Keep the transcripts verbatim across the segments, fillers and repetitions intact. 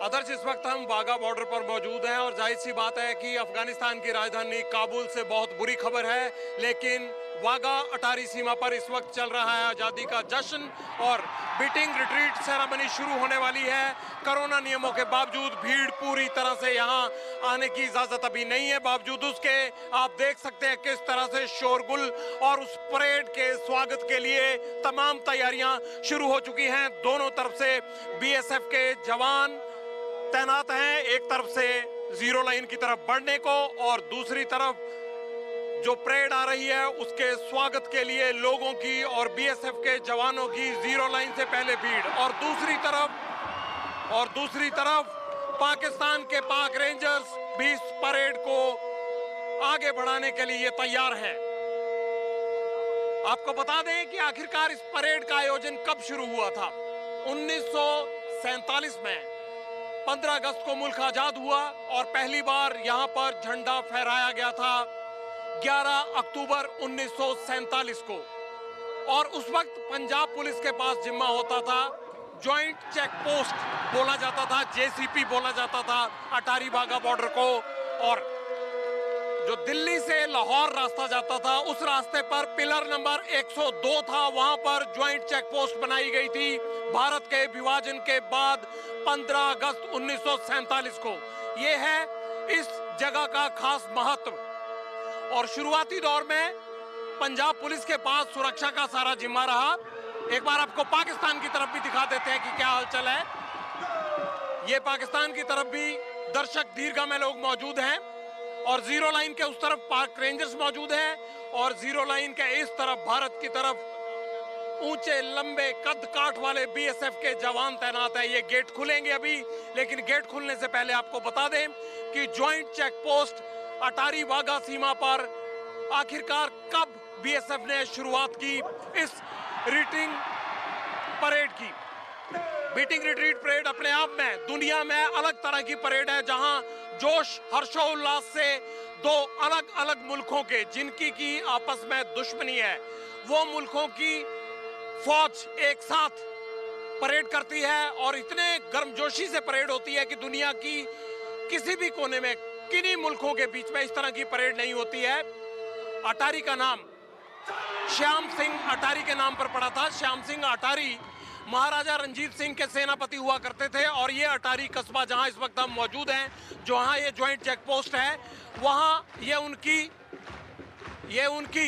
आदर्श, इस वक्त हम वाघा बॉर्डर पर मौजूद हैं और जाहिर सी बात है कि अफगानिस्तान की राजधानी काबुल से बहुत बुरी खबर है, लेकिन वाघा अटारी सीमा पर इस वक्त चल रहा है आज़ादी का जश्न और बीटिंग रिट्रीट सेरेमनी शुरू होने वाली है। कोरोना नियमों के बावजूद भीड़ पूरी तरह से यहाँ आने की इजाजत अभी नहीं है, बावजूद उसके आप देख सकते हैं किस तरह से शोरगुल और उस परेड के स्वागत के लिए तमाम तैयारियां शुरू हो चुकी हैं। दोनों तरफ से बीएसएफ के जवान तैनात हैं, एक तरफ से जीरो लाइन की तरफ बढ़ने को और दूसरी तरफ जो परेड आ रही है उसके स्वागत के लिए लोगों की और बीएसएफ के जवानों की जीरो लाइन से पहले भीड़, और दूसरी तरफ और दूसरी तरफ पाकिस्तान के पाक रेंजर्स भी इस परेड को आगे बढ़ाने के लिए तैयार हैं। आपको बता दें कि आखिरकार इस परेड का आयोजन कब शुरू हुआ था। उन्नीस सौ सैंतालीस में पंद्रह अगस्त को मुल्क आजाद हुआ और पहली बार यहां पर झंडा फहराया गया था ग्यारह अक्टूबर उन्नीस सौ सैंतालीस को, और उस वक्त पंजाब पुलिस के पास जिम्मा होता था, जॉइंट चेक पोस्ट बोला जाता था, जेसीपी बोला जाता था अटारी वाघा बॉर्डर को। और जो दिल्ली से लाहौर रास्ता जाता था उस रास्ते पर पिलर नंबर एक सौ दो था, वहां पर ज्वाइंट चेक पोस्ट बनाई गई थी भारत के विभाजन के बाद पंद्रह अगस्त उन्नीस सौ सैंतालीस को। यह है इस जगह का खास महत्व। और शुरुआती दौर में पंजाब पुलिस के पास सुरक्षा का सारा जिम्मा रहा। एक बार आपको पाकिस्तान की तरफ भी दिखा देते हैं कि क्या हालचाल है। ये पाकिस्तान की तरफ भी दर्शक दीर्घा में लोग मौजूद हैं और जीरो लाइन के उस तरफ पाक रेंजर्स मौजूद हैं और जीरो लाइन के इस तरफ भारत की तरफ ऊंचे लंबे कद काठ वाले बीएसएफ के जवान तैनात हैं। ये गेट खुलेंगे अभी, लेकिन गेट खुलने से पहले आपको बता दें कि joint check post Attari Wagah सीमा पर आखिरकार कब बीएसएफ ने शुरुआत की इस रिटिंग परेड की। बीटिंग रिट्रीट परेड अपने आप में दुनिया में अलग तरह की परेड है, जहां जोश हर्षोल्लास से दो अलग अलग मुल्कों के जिनकी की आपस में दुश्मनी है वो मुल्कों की फौज एक साथ परेड करती है और इतने गर्मजोशी से परेड होती है कि दुनिया की किसी भी कोने में किन्हीं मुल्कों के बीच में इस तरह की परेड नहीं होती है। अटारी का नाम श्याम सिंह अटारी के नाम पर पड़ा था। श्याम सिंह अटारी महाराजा रंजीत सिंह के सेनापति हुआ करते थे और ये अटारी कस्बा जहां इस वक्त हम मौजूद हैं, जहां ये ज्वाइंट चेक पोस्ट है, वहां ये उनकी ये उनकी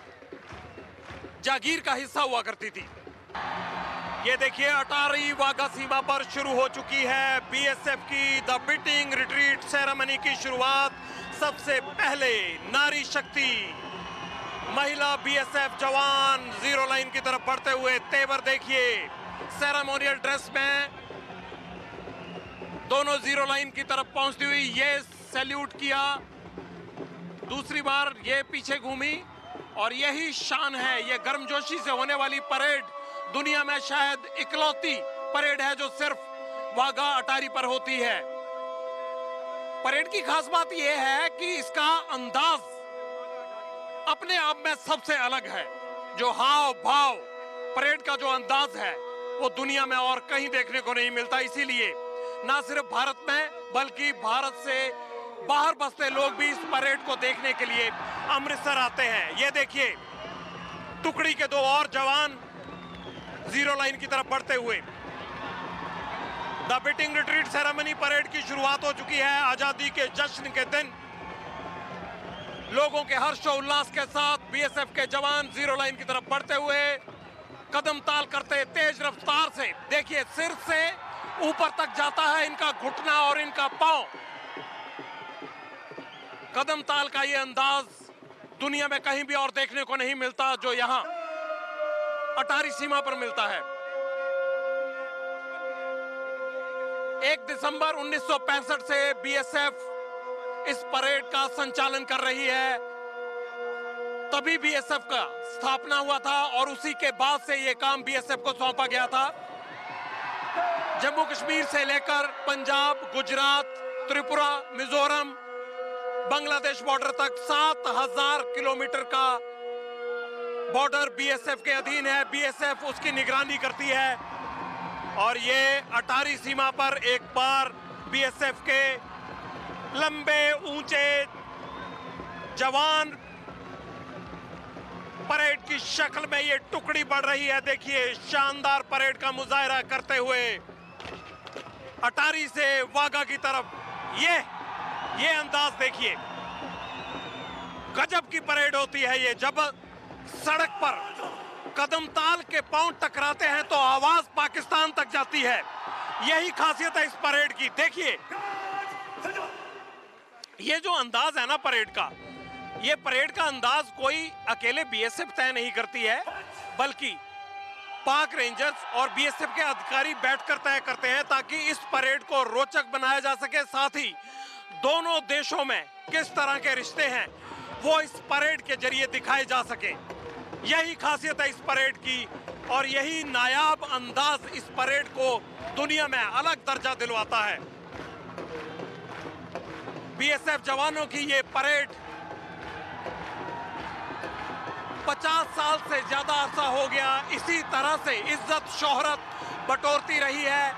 जागीर का हिस्सा हुआ करती थी। ये देखिए अटारी वाघा सीमा पर शुरू हो चुकी है बीएसएफ की द बीटिंग रिट्रीट सेरेमनी की शुरुआत। सबसे पहले नारी शक्ति महिला बीएसएफ जवान जीरो लाइन की तरफ बढ़ते हुए, तेवर देखिए सेरेमोनियल ड्रेस में दोनों जीरो लाइन की तरफ पहुंचती हुई ये सैल्यूट किया, दूसरी बार ये पीछे घूमी और यही शान है। ये गर्मजोशी से होने वाली परेड दुनिया में शायद इकलौती परेड है जो सिर्फ वाघा अटारी पर होती है। परेड की खास बात यह है कि इसका अंदाज अपने आप में सबसे अलग है। जो हाव भाव परेड का जो अंदाज है वो दुनिया में और कहीं देखने को नहीं मिलता। इसीलिए ना सिर्फ भारत में बल्कि भारत से बाहर बसते लोग भी इस परेड को देखने के लिए अमृतसर आते हैं। ये देखिए टुकड़ी के दो और जवान जीरो लाइन की तरफ बढ़ते हुए। The beating retreat ceremony parade की शुरुआत हो चुकी है। आजादी के जश्न के दिन लोगों के हर्षोल्लास के साथ बीएसएफ के जवान जीरो लाइन की तरफ बढ़ते हुए कदम ताल करते तेज रफ्तार से, देखिए सिर से ऊपर तक जाता है इनका घुटना और इनका पांव। कदम ताल का ये अंदाज दुनिया में कहीं भी और देखने को नहीं मिलता जो यहां अटारी सीमा पर मिलता है। एक दिसंबर उन्नीस सौ पैंसठ से बीएसएफ इस परेड का संचालन कर रही है। तभी बीएसएफ का स्थापना हुआ था और उसी के बाद से यह काम बीएसएफ को सौंपा गया था। जम्मू कश्मीर से लेकर पंजाब, गुजरात, त्रिपुरा, मिजोरम, बांग्लादेश बॉर्डर तक सात हजार किलोमीटर का बॉर्डर बीएसएफ के अधीन है। बीएसएफ उसकी निगरानी करती है और ये अटारी सीमा पर एक बार बीएसएफ के लंबे ऊंचे जवान, परेड की शक्ल में ये टुकड़ी बढ़ रही है। देखिए शानदार परेड का मुजाहरा करते हुए अटारी से वाघा की तरफ, ये ये अंदाज देखिए, गजब की परेड होती है ये। जब सड़क पर कदम ताल के पांव टकराते हैं तो आवाज पाकिस्तान तक जाती है। यही खासियत है इस परेड की। देखिए ये जो अंदाज है ना परेड का, ये परेड का अंदाज कोई अकेले बीएसएफ तय नहीं करती है, बल्कि पाक रेंजर्स और बीएसएफ के अधिकारी बैठकर तय करते हैं ताकि इस परेड को रोचक बनाया जा सके। साथ ही दोनों देशों में किस तरह के रिश्ते हैं वो इस परेड के जरिए दिखाए जा सके। यही खासियत है इस परेड की और यही नायाब अंदाज इस परेड को दुनिया में अलग दर्जा दिलवाता है। बीएसएफ जवानों की ये परेड पचास साल से ज्यादा अरसा हो गया इसी तरह से इज्जत शोहरत बटोरती रही है।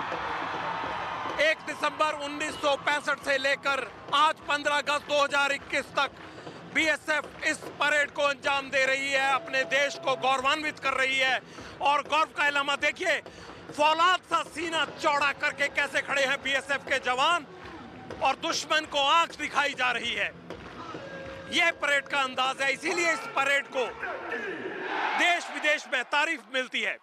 एक दिसंबर उन्नीस सौ पैंसठ से लेकर आज पंद्रह अगस्त दो हज़ार इक्कीस तक बीएसएफ इस परेड को अंजाम दे रही है, अपने देश को गौरवान्वित कर रही है। और गौरव का इलामा देखिए, फौलाद सा सीना चौड़ा करके कैसे खड़े हैं बीएसएफ के जवान और दुश्मन को आंख दिखाई जा रही है। यह परेड का अंदाज है, इसीलिए इस परेड को देश विदेश में तारीफ मिलती है।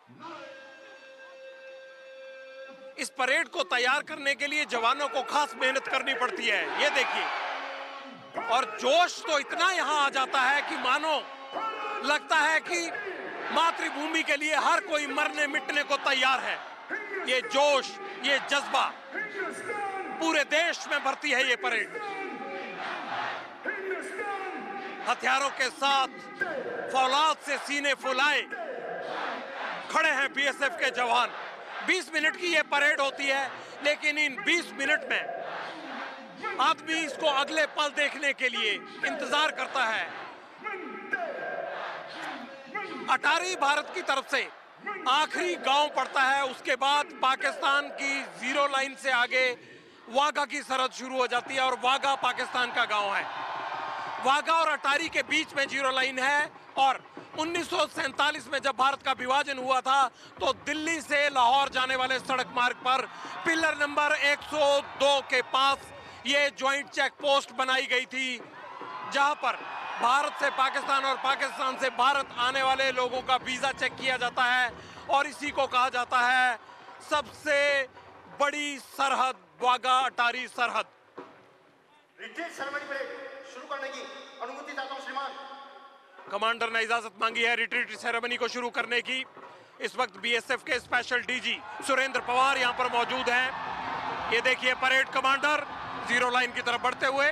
इस परेड को तैयार करने के लिए जवानों को खास मेहनत करनी पड़ती है, ये देखिए। और जोश तो इतना यहां आ जाता है कि मानो लगता है कि मातृभूमि के लिए हर कोई मरने मिटने को तैयार है। ये जोश, ये जज्बा पूरे देश में भरती है ये परेड। हथियारों के साथ फौलाद से सीने फुलाए खड़े हैं बीएसएफ के जवान। बीस मिनट की ये परेड होती है, लेकिन इन बीस मिनट में आदमी इसको अगले पल देखने के लिए इंतजार करता है। अटारी भारत की तरफ से आखिरी गांव पड़ता है, उसके बाद पाकिस्तान की जीरो लाइन से आगे वाघा की सरहद शुरू हो जाती है और वाघा पाकिस्तान का गांव है। वाघा और अटारी के बीच में जीरो लाइन है और उन्नीस सौ सैंतालीस में जब भारत का विभाजन हुआ था तो दिल्ली से लाहौर जाने वाले सड़क मार्ग पर पिलर नंबर एक सौ दो के पास ये ज्वाइंट चेक पोस्ट बनाई गई थी, जहां पर भारत से पाकिस्तान और पाकिस्तान से भारत आने वाले लोगों का वीजा चेक किया जाता है। और इसी को कहा जाता है सबसे बड़ी सरहद, वाघा अटारी सरहद। रिट्रीट सेरेमनी पे शुरू करने की अनुमति चाहता हूं श्रीमान। कमांडर ने इजाजत मांगी है रिट्रीट सेरेमनी को शुरू करने की। इस वक्त बीएसएफ के स्पेशल डीजी सुरेंद्र पवार यहां पर मौजूद हैं। ये देखिए परेड कमांडर जीरो लाइन की तरफ बढ़ते हुए।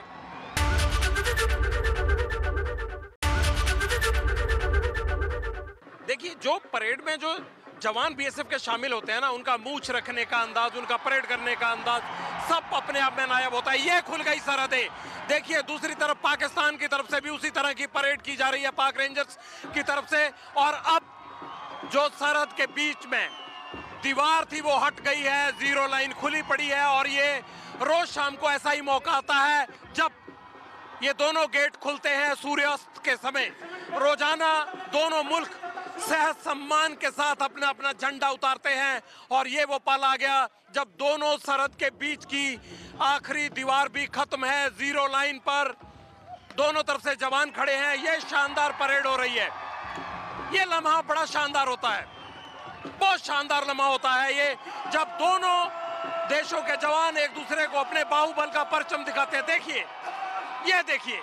देखिए जो परेड में जो जवान बीएसएफ के शामिल होते हैं ना, उनका मूंछ रखने का अंदाज, उनका परेड करने का अंदाज सब अपने आप में नायाब होता है। ये खुल गई सरहदें। देखिए दूसरी तरफ पाकिस्तान की तरफ से भी उसी तरह की परेड की जा रही है, पाक रेंजर्स की तरफ से। और अब जो सरहद के बीच में दीवार थी वो हट गई है, जीरो लाइन खुली पड़ी है। और ये रोज शाम को ऐसा ही मौका आता है जब ये दोनों गेट खुलते हैं सूर्यास्त के समय। रोजाना दोनों मुल्क सहज सम्मान के साथ अपना अपना झंडा उतारते हैं और ये वो पल आ गया जब दोनों सरहद के बीच की आखिरी दीवार भी खत्म है। जीरो लाइन पर दोनों तरफ से जवान खड़े हैं। ये शानदार परेड हो रही है। ये लम्हा बड़ा शानदार होता है, बहुत शानदार लम्हा होता है ये, जब दोनों देशों के जवान एक दूसरे को अपने बाहुबल का परचम दिखाते हैं। देखिए, ये देखिए,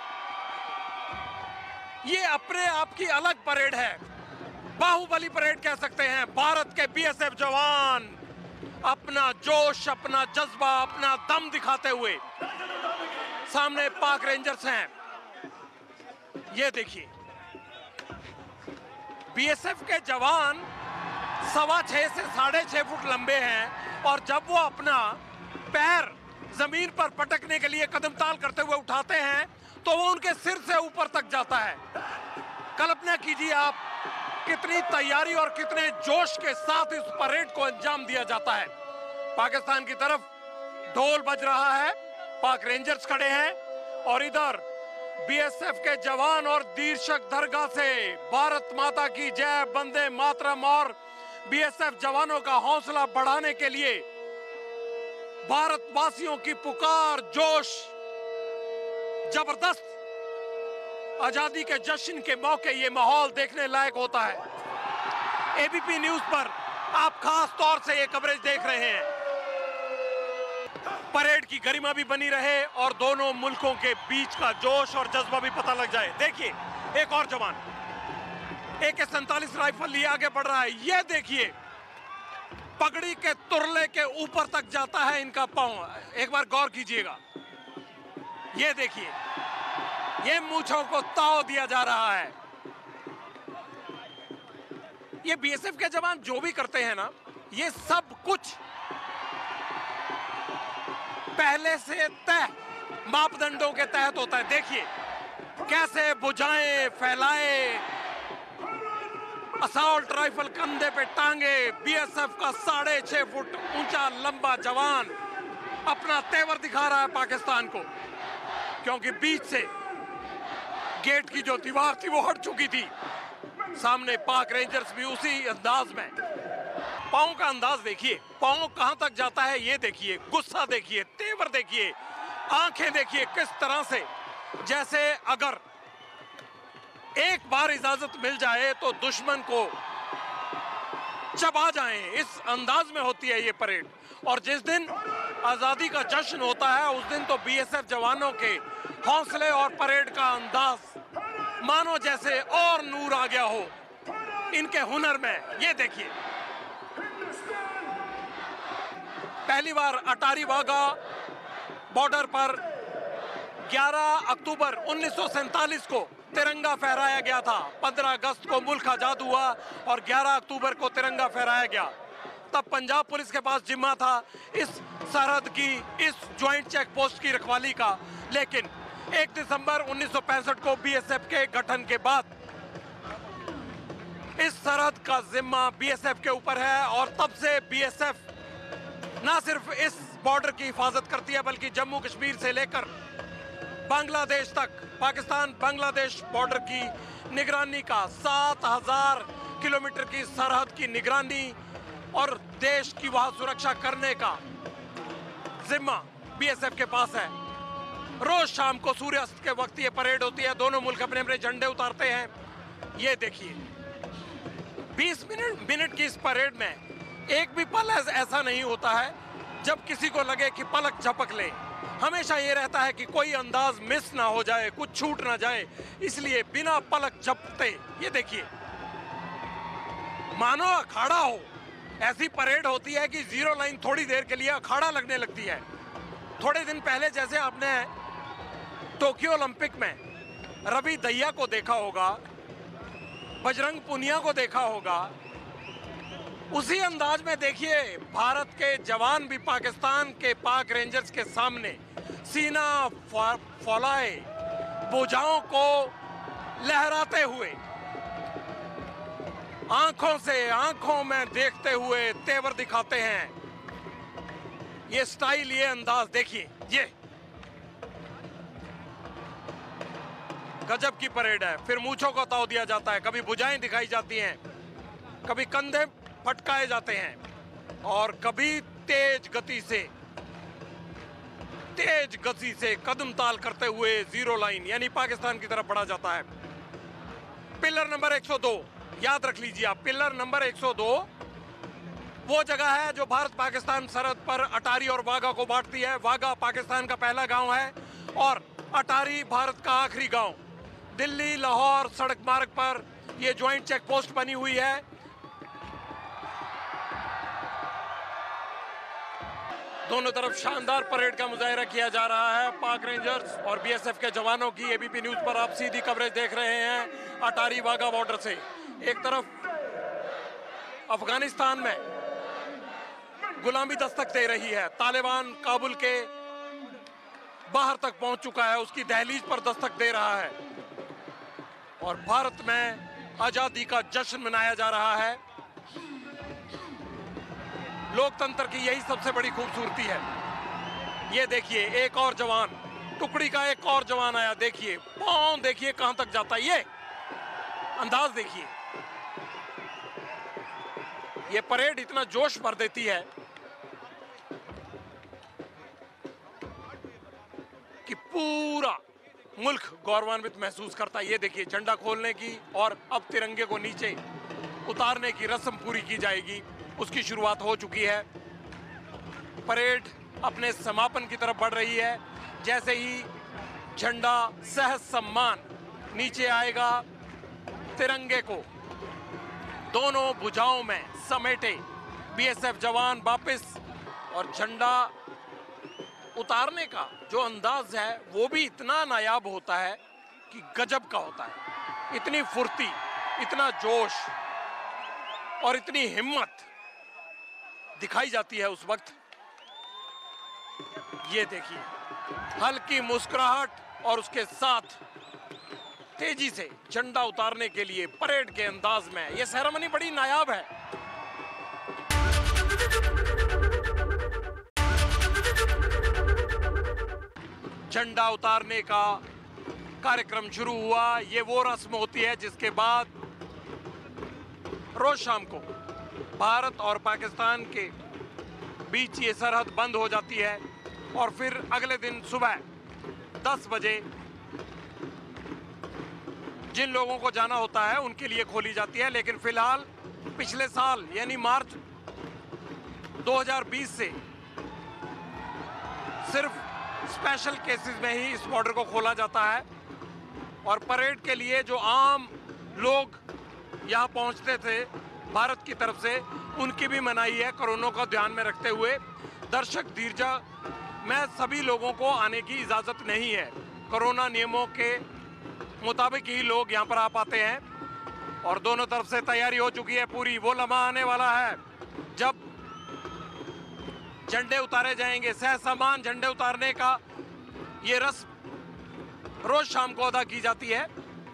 ये अपने आप की अलग परेड है, बाहुबली परेड कह सकते हैं। भारत के बीएसएफ जवान अपना जोश, अपना जज्बा, अपना दम दिखाते हुए, सामने पाक रेंजर्स हैं। ये देखिए, बीएसएफ के जवान सवा छह से साढ़े छह फुट लंबे हैं और जब वो अपना पैर जमीन पर पटकने के लिए कदम ताल करते हुए उठाते हैं तो वो उनके सिर से ऊपर तक जाता है। कल्पना कीजिए आप, कितनी तैयारी और कितने जोश के साथ इस परेड को अंजाम दिया जाता है। पाकिस्तान की तरफ ढोल बज रहा है, पाक रेंजर्स खड़े हैं और इधर बीएसएफ के जवान और दीर्शक दरगाह से भारत माता की जय, वंदे मातरम और बीएसएफ जवानों का हौसला बढ़ाने के लिए भारतवासियों की पुकार, जोश जबरदस्त। आजादी के जश्न के मौके ये माहौल देखने लायक होता है। एबीपी न्यूज पर आप खास तौर से ये कवरेज देख रहे हैं। परेड की गरिमा भी बनी रहे और दोनों मुल्कों के बीच का जोश और जज्बा भी पता लग जाए। देखिए, एक और जवान ए के सैंतालीस राइफल लिए आगे बढ़ रहा है। ये देखिए, पगड़ी के तुरले के ऊपर तक जाता है इनका पांव। एक बार गौर कीजिएगा, ये देखिए, ये मूंछों को ताव दिया जा रहा है। ये बीएसएफ के जवान जो भी करते हैं ना, ये सब कुछ पहले से तय मापदंडों के तहत होता है। देखिए कैसे बुझाएं, फैलाए, असॉल्ट राइफल कंधे पे टांगे, बीएसएफ का साढ़े छह फुट ऊंचा लंबा जवान अपना तेवर दिखा रहा है पाकिस्तान को, क्योंकि बीच से गेट की जो दीवार थी वो हट चुकी थी। सामने पाक रेंजर्स भी उसी अंदाज में। पांव का अंदाज देखिए, पांव कहां तक जाता है ये देखिए, गुस्सा देखिए, तेवर देखिए, आंखें देखिए किस तरह से, जैसे अगर एक बार इजाजत मिल जाए तो दुश्मन को चबा जाए, इस अंदाज में होती है ये परेड। और जिस दिन आजादी का जश्न होता है उस दिन तो बीएसएफ जवानों के हौसले और परेड का अंदाज मानो जैसे और नूर आ गया हो इनके हुनर में। ये देखिए, पहली बार अटारी वाघा बॉर्डर पर ग्यारह अक्टूबर उन्नीस सौ सैंतालीस को तिरंगा फहराया गया था। पंद्रह अगस्त को मुल्क आजाद हुआ और ग्यारह अक्टूबर को तिरंगा फहराया गया। तब पंजाब पुलिस के पास जिम्मा था इस सरहद की, इस ज्वाइंट चेक पोस्ट की रखवाली का। लेकिन एक दिसंबर उन्नीस सौ पैंसठ को बीएसएफ के गठन के बाद इस सरहद का जिम्मा बीएसएफ के ऊपर है और तब से बीएसएफ ना सिर्फ इस बॉर्डर की हिफाजत करती है बल्कि जम्मू कश्मीर से लेकर बांग्लादेश तक, पाकिस्तान बांग्लादेश बॉर्डर की निगरानी का, सात हजार किलोमीटर की सरहद की निगरानी और देश की वहां सुरक्षा करने का जिम्मा बीएसएफ के पास है। रोज शाम को सूर्यास्त के वक्त ये परेड होती है, दोनों मुल्क अपने अपने झंडे उतारते हैं। ये देखिए, बीस मिनट मिनट की इस परेड में एक भी पल ऐसा नहीं होता है जब किसी को लगे कि पलक झपक ले। हमेशा ये रहता है कि कोई अंदाज मिस ना हो जाए, कुछ छूट ना जाए, इसलिए बिना पलक झपकते ये देखिए, मानो अखाड़ा हो। ऐसी परेड होती है कि जीरो लाइन थोड़ी देर के लिए अखाड़ा लगने लगती है। थोड़े दिन पहले जैसे आपने टोक्यो ओलंपिक में रवि दहिया को देखा होगा, बजरंग पुनिया को देखा होगा, उसी अंदाज में देखिए भारत के जवान भी पाकिस्तान के पाक रेंजर्स के सामने सीना फौलाए, भुजाओं को लहराते हुए, आंखों से आंखों में देखते हुए तेवर दिखाते हैं। ये स्टाइल, ये अंदाज देखिए, ये गजब की परेड है। फिर मूंछों को ताव दिया जाता है, कभी भुजाएं दिखाई जाती हैं, कभी कंधे फटकाए जाते हैं और कभी तेज गति से तेज गति से कदम ताल करते हुए जीरो लाइन यानी पाकिस्तान की तरफ बढ़ा जाता है। पिलर नंबर एक सौ दो याद रख लीजिए आप, पिलर नंबर एक सौ दो वो जगह है जो भारत पाकिस्तान सरहद पर अटारी और वाघा को बांटती है। वाघा पाकिस्तान का पहला गांव है और अटारी भारत का आखिरी गांव। दिल्ली लाहौर सड़क मार्ग पर यह ज्वाइंट चेक पोस्ट बनी हुई है। दोनों तरफ शानदार परेड का मुजाहिरा किया जा रहा है। पाक रेंजर्स और बीएसएफ के जवानों की एबीपी न्यूज पर आप सीधी कवरेज देख रहे हैं अटारी वाघा बॉर्डर से। एक तरफ अफगानिस्तान में गुलामी दस्तक दे रही है, तालिबान काबुल के बाहर तक पहुंच चुका है, उसकी दहलीज पर दस्तक दे रहा है और भारत में आजादी का जश्न मनाया जा रहा है। लोकतंत्र की यही सबसे बड़ी खूबसूरती है। ये देखिए एक और जवान, टुकड़ी का एक और जवान आया, देखिए पांव देखिए कहां तक जाता है, ये अंदाज देखिए। ये परेड इतना जोश भर देती है कि पूरा मुल्क गौरवान्वित महसूस करता है। ये देखिए झंडा खोलने की और अब तिरंगे को नीचे उतारने की रस्म पूरी की जाएगी, उसकी शुरुआत हो चुकी है। परेड अपने समापन की तरफ बढ़ रही है। जैसे ही झंडा सहज सम्मान नीचे आएगा, तिरंगे को दोनों भुजाओं में समेटे बीएसएफ जवान वापस, और झंडा उतारने का जो अंदाज है वो भी इतना नायाब होता है कि गजब का होता है। इतनी फुर्ती, इतना जोश और इतनी हिम्मत दिखाई जाती है उस वक्त। ये देखिए हल्की मुस्कुराहट और उसके साथ तेजी से झंडा उतारने के लिए परेड के अंदाज में यह सेरेमनी बड़ी नायाब है। झंडा उतारने का कार्यक्रम शुरू हुआ। ये वो रस्म होती है जिसके बाद रोज शाम को भारत और पाकिस्तान के बीच ये सरहद बंद हो जाती है और फिर अगले दिन सुबह दस बजे जिन लोगों को जाना होता है उनके लिए खोली जाती है। लेकिन फिलहाल पिछले साल यानी मार्च दो हज़ार बीस से सिर्फ स्पेशल केसेस में ही इस बॉर्डर को खोला जाता है, और परेड के लिए जो आम लोग यहाँ पहुँचते थे भारत की तरफ से, उनकी भी मनाही है कोरोना को ध्यान में रखते हुए। दर्शक दीर्घा में सभी लोगों को आने की इजाज़त नहीं है, कोरोना नियमों के मुताबिक ही लोग यहाँ पर आ पाते हैं। और दोनों तरफ से तैयारी हो चुकी है पूरी। वो लम्हा आने वाला है जब झंडे उतारे जाएंगे। सह सम्मान झंडे उतारने का ये रस्म रोज शाम को अदा की जाती है।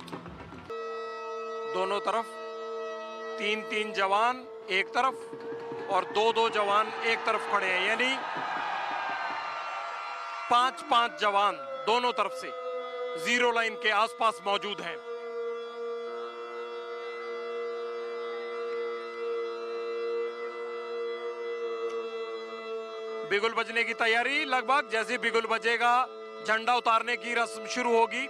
दोनों तरफ तीन तीन जवान एक तरफ और दो दो जवान एक तरफ खड़े हैं, यानी पांच पांच जवान दोनों तरफ से जीरो लाइन के आसपास मौजूद हैं। बिगुल बजने की तैयारी लगभग, जैसे बिगुल बजेगा झंडा उतारने की रस्म शुरू होगी।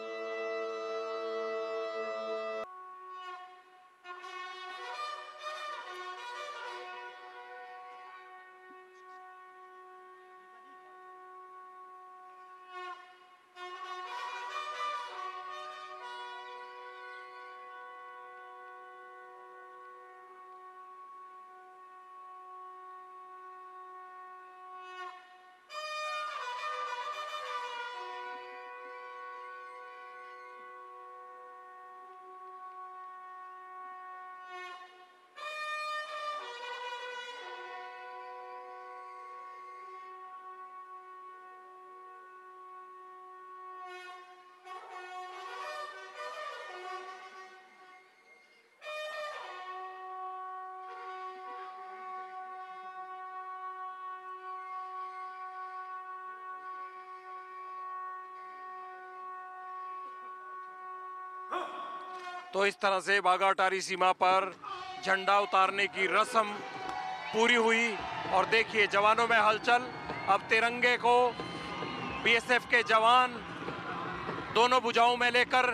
तो इस तरह से बाघा अटारी सीमा पर झंडा उतारने की रस्म पूरी हुई और देखिए जवानों में हलचल। अब तिरंगे को बीएसएफ के जवान दोनों भुजाओं में लेकर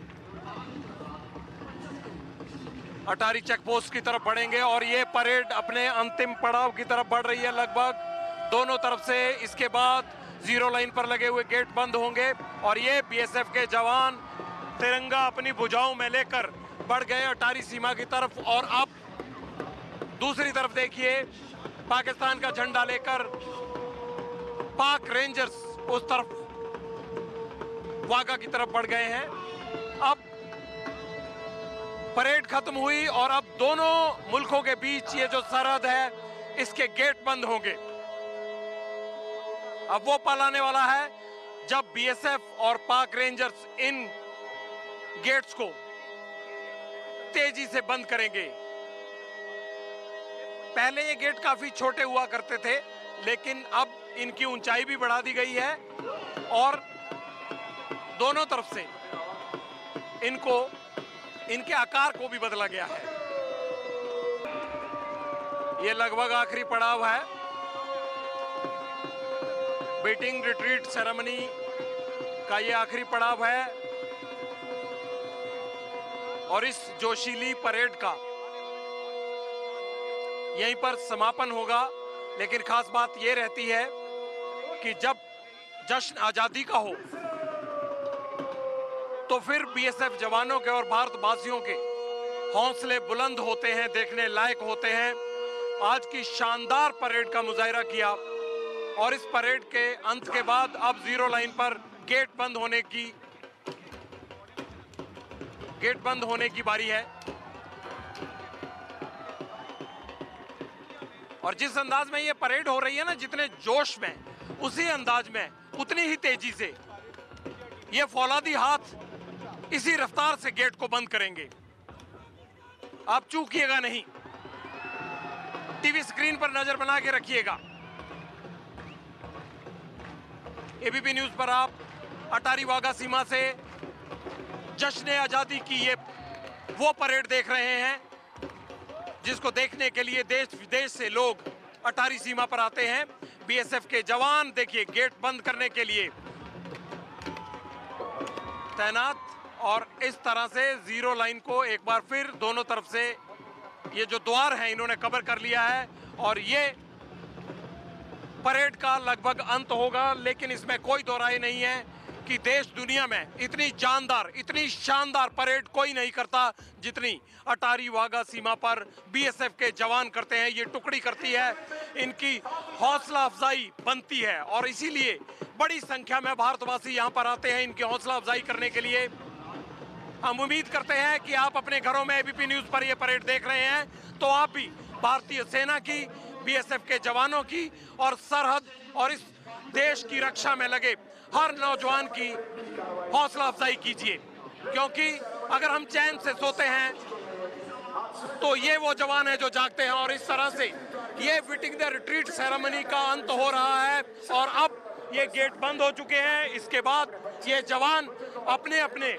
अटारी चेक पोस्ट की तरफ बढ़ेंगे और ये परेड अपने अंतिम पड़ाव की तरफ बढ़ रही है लगभग दोनों तरफ से। इसके बाद जीरो लाइन पर लगे हुए गेट बंद होंगे और ये बीएसएफ के जवान तिरंगा अपनी भुजाओं में लेकर बढ़ गए अटारी सीमा की तरफ। और अब दूसरी तरफ देखिए पाकिस्तान का झंडा लेकर पाक रेंजर्स उस तरफ वाघा की तरफ बढ़ गए हैं। अब परेड खत्म हुई और अब दोनों मुल्कों के बीच ये जो सरहद है इसके गेट बंद होंगे। अब वो पल आने वाला है जब बीएसएफ और पाक रेंजर्स इन गेट्स को तेजी से बंद करेंगे। पहले ये गेट काफी छोटे हुआ करते थे, लेकिन अब इनकी ऊंचाई भी बढ़ा दी गई है और दोनों तरफ से इनको इनके आकार को भी बदला गया है। ये लगभग आखिरी पड़ाव है। बीटिंग रिट्रीट सेरेमनी का ये आखिरी पड़ाव है और इस जोशीली परेड का यहीं पर समापन होगा। लेकिन खास बात यह रहती है कि जब जश्न आजादी का हो तो फिर बीएसएफ जवानों के और भारतवासियों के हौसले बुलंद होते हैं, देखने लायक होते हैं। आज की शानदार परेड का मुजाहिरा किया और इस परेड के अंत के बाद अब जीरो लाइन पर गेट बंद होने की गेट बंद होने की बारी है। और जिस अंदाज में ये परेड हो रही है ना, जितने जोश में, उसी अंदाज में, उतनी ही तेजी से ये फौलादी हाथ इसी रफ्तार से गेट को बंद करेंगे। आप चूकिएगा नहीं, टीवी स्क्रीन पर नजर बना के रखिएगा। एबीपी न्यूज पर आप अटारी वाघा सीमा से जश्न आजादी की ये वो परेड देख रहे हैं जिसको देखने के लिए देश विदेश से लोग अटारी सीमा पर आते हैं। बीएसएफ के जवान देखिए गेट बंद करने के लिए तैनात और इस तरह से जीरो लाइन को एक बार फिर दोनों तरफ से ये जो द्वार है इन्होंने कवर कर लिया है और ये परेड का लगभग अंत होगा। लेकिन इसमें कोई दो राय नहीं है कि देश दुनिया में इतनी जानदार, इतनी शानदार परेड कोई नहीं करता जितनी अटारी वाघा सीमा पर बीएसएफ के जवान करते हैं। ये टुकड़ी करती है, इनकी हौसला अफजाई बनती है और इसीलिए बड़ी संख्या में भारतवासी यहाँ पर आते हैं इनकी हौसला अफजाई करने के लिए। हम उम्मीद करते हैं कि आप अपने घरों में एबीपी न्यूज पर ये परेड देख रहे हैं तो आप भी भारतीय सेना की, बीएसएफ के जवानों की और सरहद और इस देश की रक्षा में लगे हर नौजवान की हौसला अफजाई कीजिए, क्योंकि अगर हम चैन से सोते हैं तो ये वो जवान है जो जागते हैं। और इस तरह से ये फिटिंग द रिट्रीट सेरेमनी का अंत हो रहा है और अब ये गेट बंद हो चुके हैं। इसके बाद ये जवान अपने अपने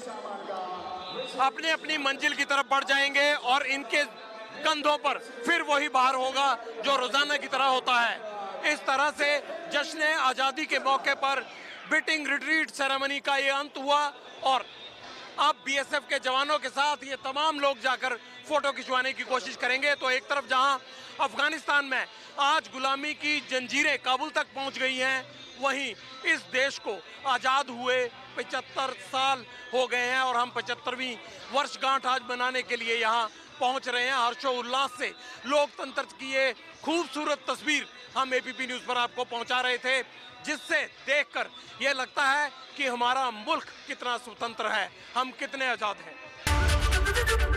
अपने अपनी मंजिल की तरफ बढ़ जाएंगे और इनके कंधों पर फिर वही भार होगा जो रोजाना की तरह होता है। इस तरह से जश्न आजादी के मौके पर बीटिंग रिट्रीट सेरेमनी का ये अंत हुआ और अब बीएसएफ के जवानों के साथ ये तमाम लोग जाकर फोटो खिंचवाने की कोशिश करेंगे। तो एक तरफ जहां अफगानिस्तान में आज गुलामी की जंजीरें काबुल तक पहुंच गई हैं, वहीं इस देश को आजाद हुए पचहत्तर साल हो गए हैं और हम पचहत्तरवीं वर्षगांठ आज मनाने के लिए यहाँ पहुंच रहे हैं। हर्षोल्लास से लोकतंत्र की ये खूबसूरत तस्वीर हम एबीपी न्यूज पर आपको पहुंचा रहे थे, जिससे देखकर ये लगता है कि हमारा मुल्क कितना स्वतंत्र है, हम कितने आजाद हैं।